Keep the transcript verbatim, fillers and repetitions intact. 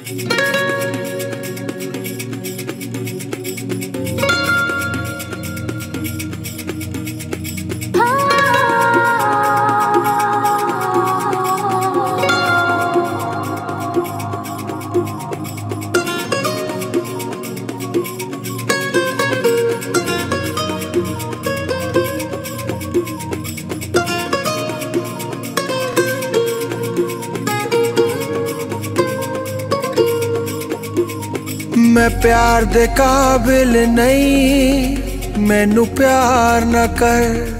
मैं प्यार दे काबिल नहीं, मैनू प्यार ना कर।